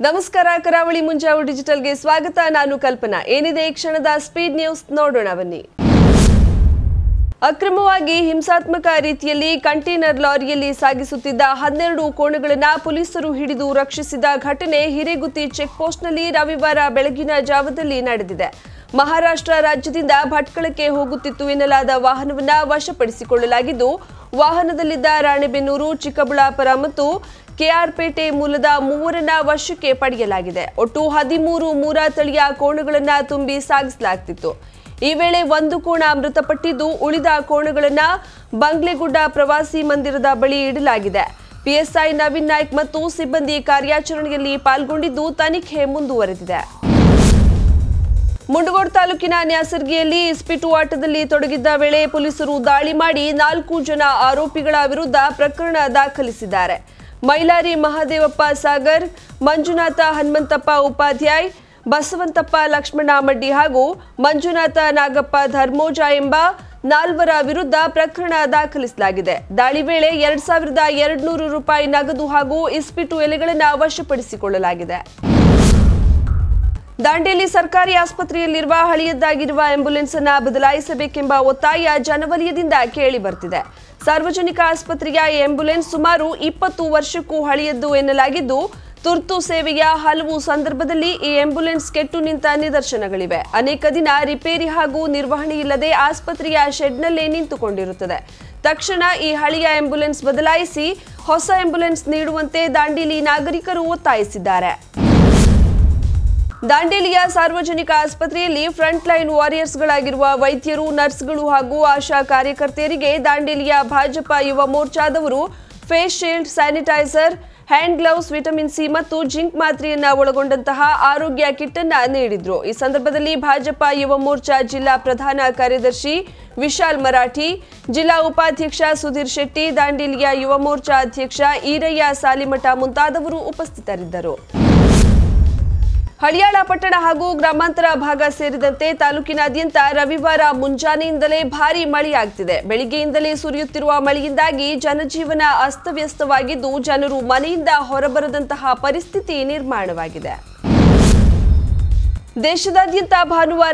ನಮಸ್ಕಾರ ಕರಾವಳಿ ಮುಂಜಾವು ಡಿಜಿಟಲ್ಗೆ ಸ್ವಾಗತ. ನಾನು ಕಲ್ಪನಾ. ಏನಿದೆ ಈ ಕ್ಷಣದ ಸ್ಪೀಡ್ ನ್ಯೂಸ್ ನೋಡೋಣ ಬನ್ನಿ. ಅಕ್ರಮವಾಗಿ ಹಿಂಸಾತ್ಮಕ ರೀತಿಯಲ್ಲಿ ಕಂಟೈನರ್ ಲಾರಿಯಲ್ಲಿ ಸಾಗಿಸುತ್ತಿದ್ದ 12 ಕೋಣಗಳನ್ನು ಪೊಲೀಸರು ಹಿಡಿದು ರಕ್ಷಿಸಿದ ಘಟನೆ ಹಿರೇಗುತ್ತಿ ಚೆಕ್ ಪೋಸ್ಟ್ನಲ್ಲಿ ರವಿವಾರ ಬೆಳಗಿನ ಜಾವದಲ್ಲಿ ನಡೆದಿದೆ. ಮಹಾರಾಷ್ಟ್ರ ರಾಜ್ಯದಿಂದ ಭಟ್ಕಳಕ್ಕೆ ಹೋಗುತ್ತಿತ್ತು ಎನ್ನಲಾದ ವಾಹನವನ್ನು ವಶಪಡಿಸಿಕೊಳ್ಳಲಾಗಿದ್ದು, ವಾಹನದಲ್ಲಿದ್ದ ರಾಣೆಬೆನ್ನೂರು, ಚಿಕ್ಕಬಳ್ಳಾಪುರ ಮತ್ತು ಕೆಆರ್ಪೇಟೆ ಮೂಲದ 3ರನ್ನ ವಶಕ್ಕೆ ಪಡೆಯಲಾಗಿದೆ. ಒಟ್ಟು 13 ಮೂರ ತಳಿಯ ಕೋಣಗಳನ್ನು ತುಂಬಿ ಸಾಗಿಸಲಾಗುತ್ತಿತ್ತು. ಈ ವೇಳೆ 1 ಕೋಣ ಮೃತಪಟ್ಟಿದ್ದು, ಉಳಿದ ಕೋಣಗಳನ್ನು ಬಂಗ್ಲೆಗುಡ್ಡ ಪ್ರವಾಸಿ ಮಂದಿರದ ಬಳಿ ಇಡಲಾಗಿದೆ. ಪಿಎಸ್ಐ ನವೀನ್ ನಾಯ್ಕ್ ಮತ್ತು ಸಿಬ್ಬಂದಿ ಕಾರ್ಯಾಚರಣೆಯಲ್ಲಿ ಪಾಲ್ಗೊಂಡಿದ್ದು, ತನಿಖೆ ಮುಂದುವರೆದಿದೆ. ಮುಂಡಗೋಡ ತಾಲೂಕಿನ ನ್ಯಾಸರ್ಗಿಯಲ್ಲಿ ಇಸ್ಪೀಟು ಆಟದಲ್ಲಿ ತೊಡಗಿದ್ದ ವೇಳೆ ಪೊಲೀಸರು ದಾಳಿ ಮಾಡಿ 4 ಜನ ಆರೋಪಿಗಳ ವಿರುದ್ಧ ಪ್ರಕರಣ ದಾಖಲಿಸಿದ್ದಾರೆ. ಮೈಲಾರಿ ಮಹಾದೇವಪ್ಪ ಸಾಗರ್, ಮಂಜುನಾಥ ಹನುಮಂತಪ್ಪ ಉಪಾಧ್ಯಾಯ್, ಬಸವಂತಪ್ಪ ಲಕ್ಷ್ಮಣ ಮಡ್ಡಿ ಹಾಗೂ ಮಂಜುನಾಥ ನಾಗಪ್ಪ ಧರ್ಮೋಜ ಎಂಬ 4 ವಿರುದ್ಧ ಪ್ರಕರಣ ದಾಖಲಿಸಲಾಗಿದೆ. ದಾಳಿ ವೇಳೆ 2200 ರೂಪಾಯಿ ನಗದು ಹಾಗೂ ಇಸ್ಪೀಟು ಎಲೆಗಳನ್ನು ವಶಪಡಿಸಿಕೊಳ್ಳಲಾಗಿದೆ. ದಾಂಡೇಲಿ ಸರ್ಕಾರಿ ಆಸ್ಪತ್ರೆಯಲ್ಲಿರುವ ಹಳೆಯದ್ದಾಗಿರುವ ಆಂಬ್ಯುಲೆನ್ಸ್ ಅನ್ನು ಬದಲಾಯಿಸಬೇಕೆಂಬ ಒತ್ತಾಯ ಜನವಲಯದಿಂದ ಕೇಳಿ ಬರ್ತಿದೆ. ಸಾರ್ವಜನಿಕ ಆಸ್ಪತ್ರೆಯ ಆಂಬ್ಯುಲೆನ್ಸ್ ಸುಮಾರು 20 ವರ್ಷಕ್ಕೂ ಹಳೆಯದ್ದು ಎನ್ನಲಾಗಿದ್ದು, ತುರ್ತು ಸೇವೆಯ ಹಲವು ಸಂದರ್ಭದಲ್ಲಿ ಈ ಆಂಬ್ಯುಲೆನ್ಸ್ ಕೆಟ್ಟು ನಿಂತ ನಿದರ್ಶನಗಳಿವೆ. ಅನೇಕ ದಿನ ರಿಪೇರಿ ಹಾಗೂ ನಿರ್ವಹಣೆ ಇಲ್ಲದೆ ಆಸ್ಪತ್ರೆಯ ಶೆಡ್ನಲ್ಲೇ ನಿಂತುಕೊಂಡಿರುತ್ತದೆ. ತಕ್ಷಣ ಈ ಹಳೆಯ ಆಂಬ್ಯುಲೆನ್ಸ್ ಬದಲಾಯಿಸಿ ಹೊಸ ಆಂಬ್ಯುಲೆನ್ಸ್ ನೀಡುವಂತೆ ದಾಂಡೇಲಿ ನಾಗರಿಕರು ಒತ್ತಾಯಿಸಿದ್ದಾರೆ. ದಾಂಡೇಲಿಯ ಸಾರ್ವಜನಿಕ ಆಸ್ಪತ್ರೆಯಲ್ಲಿ ಫ್ರಂಟ್ ಲೈನ್ ವಾರಿಯರ್ಸ್ಗಳಾಗಿರುವ ವೈದ್ಯರು, ನರ್ಸ್ಗಳು ಹಾಗೂ ಆಶಾ ಕಾರ್ಯಕರ್ತೆಯರಿಗೆ ದಾಂಡೇಲಿಯ ಭಾಜಪ ಯುವ ಮೋರ್ಚಾದವರು face shield, sanitizer, hand gloves, vitamin C ಮತ್ತು ಜಿಂಕ್ ಮಾತ್ರೆಯನ್ನ ಒಳಗೊಂಡಂತಹ ಆರೋಗ್ಯ ಕಿಟ್ ಅನ್ನ ನೀಡಿದ್ರು. ಈ ಸಂದರ್ಭದಲ್ಲಿ ಭಾಜಪ ಯುವ ಮೋರ್ಚಾ ಜಿಲ್ಲಾ ಪ್ರಧಾನ ಕಾರ್ಯದರ್ಶಿ ವಿಶಾಲ್ ಮರಾಠಿ, ಜಿಲ್ಲಾ ಉಪಾಧ್ಯಕ್ಷ ಸುಧೀರ್ ಶೆಟ್ಟಿ, ದಾಂಡೇಲಿಯ ಯುವ ಮೋರ್ಚಾ ಅಧ್ಯಕ್ಷ ಈರಯ್ಯ ಸಾಲಿಮಠ ಮುಂತಾದವರು ಉಪಸ್ಥಿತರಿದ್ದರು. ಹಳಿಯಾಳ ಪಟ್ಟಣ ಹಾಗೂ ಗ್ರಾಮಾಂತರ ಭಾಗ ಸೇರಿದಂತೆ ತಾಲೂಕಿನಾದ್ಯಂತ ರವಿವಾರ ಮುಂಜಾನೆಯಿಂದಲೇ ಭಾರೀ ಮಳೆಯಾಗುತ್ತಿದೆ. ಬೆಳಿಗ್ಗೆಯಿಂದಲೇ ಸುರಿಯುತ್ತಿರುವ ಮಳೆಯಿಂದಾಗಿ ಜನಜೀವನ ಅಸ್ತವ್ಯಸ್ತವಾಗಿದ್ದು, ಜನರು ಮನೆಯಿಂದ ಹೊರಬರದಂತಹ ಪರಿಸ್ಥಿತಿ ನಿರ್ಮಾಣವಾಗಿದೆ. ದೇಶದಾದ್ಯಂತ ಭಾನುವಾರ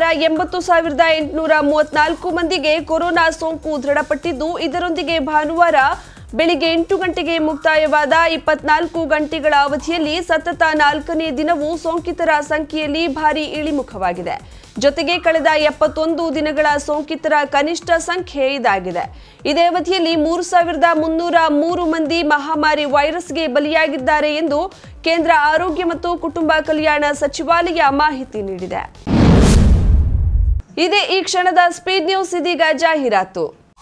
80,834 ಮಂದಿಗೆ ಕೊರೋನಾ ಸೋಂಕು ದೃಢಪಟ್ಟಿದ್ದು, ಇದರೊಂದಿಗೆ ಭಾನುವಾರ ಬೆಳಿಗ್ಗೆ 8 ಗಂಟೆಗೆ ಮುಕ್ತಾಯವಾದ 24 ಗಂಟೆಗಳ ಅವಧಿಯಲ್ಲಿ ಸತತ 4ನೇ ದಿನವೂ ಸೋಂಕಿತರ ಸಂಖ್ಯೆಯಲ್ಲಿ ಭಾರೀ ಇಳಿಮುಖವಾಗಿದೆ. ಜೊತೆಗೆ ಕಳೆದ 71 ದಿನಗಳ ಸೋಂಕಿತರ ಕನಿಷ್ಠ ಸಂಖ್ಯೆ ಇದಾಗಿದೆ. ಇದೇ ಅವಧಿಯಲ್ಲಿ 3,303 ಮಂದಿ ಮಹಾಮಾರಿ ವೈರಸ್ಗೆ ಬಲಿಯಾಗಿದ್ದಾರೆ ಎಂದು ಕೇಂದ್ರ ಆರೋಗ್ಯ ಮತ್ತು ಕುಟುಂಬ ಕಲ್ಯಾಣ ಸಚಿವಾಲಯ ಮಾಹಿತಿ ನೀಡಿದೆ. ಇದೇ ಈ ಕ್ಷಣದ ಸ್ಪೀಡ್ ನ್ಯೂಸ್. ಇದೀಗ ಜಾಹೀರಾತು.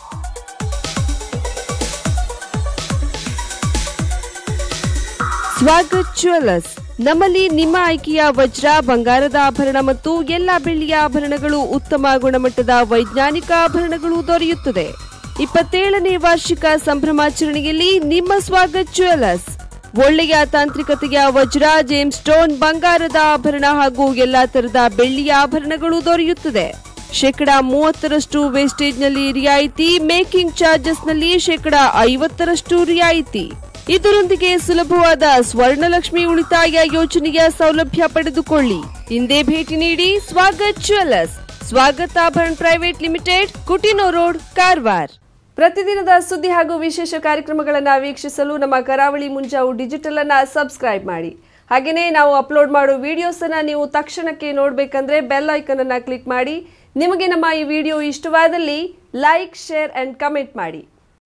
ಸ್ವಾಗತ್ ಜ್ಯುವೆಲ್ಲರ್ಸ್. ನಮ್ಮಲ್ಲಿ ನಿಮ್ಮ ಆಯ್ಕೆಯ ವಜ್ರ, ಬಂಗಾರದ ಆಭರಣ ಮತ್ತು ಎಲ್ಲ ಬೆಳ್ಳಿಯ ಆಭರಣಗಳು, ಉತ್ತಮ ಗುಣಮಟ್ಟದ ವೈಜ್ಞಾನಿಕ ಆಭರಣಗಳು ದೊರೆಯುತ್ತದೆ. 27ನೇ ವಾರ್ಷಿಕ ಸಂಭ್ರಮಾಚರಣೆಯಲ್ಲಿ ನಿಮ್ಮ ಸ್ವಾಗತ್ ಜ್ಯುವೆಲ್ಲರ್ಸ್ ಒಳ್ಳೆಯ ತಾಂತ್ರಿಕತೆಯ ವಜ್ರ, ಜೇಮ್ಸ್ ಸ್ಟೋನ್, ಬಂಗಾರದ ಆಭರಣ ಹಾಗೂ ಎಲ್ಲಾ ತರದ ಬೆಳ್ಳಿಯ ಆಭರಣಗಳು ದೊರೆಯುತ್ತದೆ. 30% ವೇಸ್ಟೇಜ್ನಲ್ಲಿ ರಿಯಾಯಿತಿ, ಮೇಕಿಂಗ್ ಚಾರ್ಜಸ್ನಲ್ಲಿ 50% ರಿಯಾಯಿತಿ. ಇದರೊಂದಿಗೆ ಸುಲಭವಾದ ಸ್ವರ್ಣಲಕ್ಷ್ಮಿ ಉಳಿತಾಯ ಯೋಜನೆಯ ಸೌಲಭ್ಯ ಪಡೆದುಕೊಳ್ಳಿ. ಹಿಂದೆ ಭೇಟಿ ನೀಡಿ Swagath jewellers, Swagat Abharana private limited, Coutinho road, Karwar. ಪ್ರತಿದಿನದ ಸುದ್ದಿ ಹಾಗೂ ವಿಶೇಷ ಕಾರ್ಯಕ್ರಮಗಳನ್ನು ವೀಕ್ಷಿಸಲು ನಮ್ಮ ಕರಾವಳಿ ಮುಂಜಾವು ಡಿಜಿಟಲ್ ಅನ್ನ ಸಬ್ಸ್ಕ್ರೈಬ್ ಮಾಡಿ. ಹಾಗೆಯೇ ನಾವು ಅಪ್ಲೋಡ್ ಮಾಡೋ ವಿಡಿಯೋಸ್ ಅನ್ನ ನೀವು ತಕ್ಷಣಕ್ಕೆ ನೋಡಬೇಕಂದ್ರೆ ಬೆಲ್ ಐಕನ್ ಅನ್ನ ಕ್ಲಿಕ್ ಮಾಡಿ. ನಿಮಗೆ ನಮ್ಮ ಈ ವಿಡಿಯೋ ಇಷ್ಟವಾದಲ್ಲಿ ಲೈಕ್, ಶೇರ್ ಅಂಡ್ ಕಮೆಂಟ್ ಮಾಡಿ.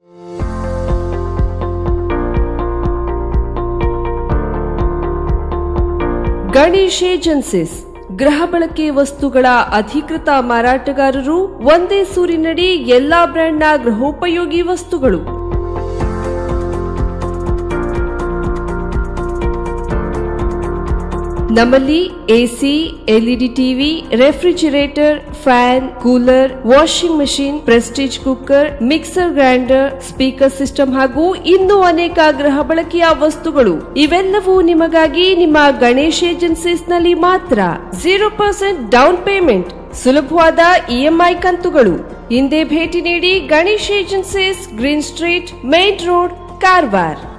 ಗಣೇಶ್ ಏಜೆನ್ಸೀಸ್ ಗೃಹ ಬಳಕೆ ವಸ್ತುಗಳ ಅಧಿಕೃತ ಮಾರಾಟಗಾರರು. ಒಂದೇ ಸೂರಿನಡಿ ಎಲ್ಲಾ ಬ್ರ್ಯಾಂಡ್ನ ಗೃಹೋಪಯೋಗಿ ವಸ್ತುಗಳು. ನಮ್ಮಲ್ಲಿ AC, LED TV, refrigerator, fan, cooler, washing machine, Prestige cooker, mixer grinder, speaker system ಹಾಗೂ ಇನ್ನೂ ಅನೇಕ ಗೃಹ ಬಳಕೆಯ ವಸ್ತುಗಳು. ಇವೆಲ್ಲವೂ ನಿಮಗಾಗಿ ನಿಮ್ಮ ಗಣೇಶ್ ಏಜೆನ್ಸೀಸ್ ನಲ್ಲಿ ಮಾತ್ರ. 0% ಡೌನ್ ಪೇಮೆಂಟ್, ಸುಲಭವಾದ ಇಎಂಐ ಕಂತುಗಳು. ಹಿಂದೆ ಭೇಟಿ ನೀಡಿ Ganesh agencies, green street, main road, Karwar.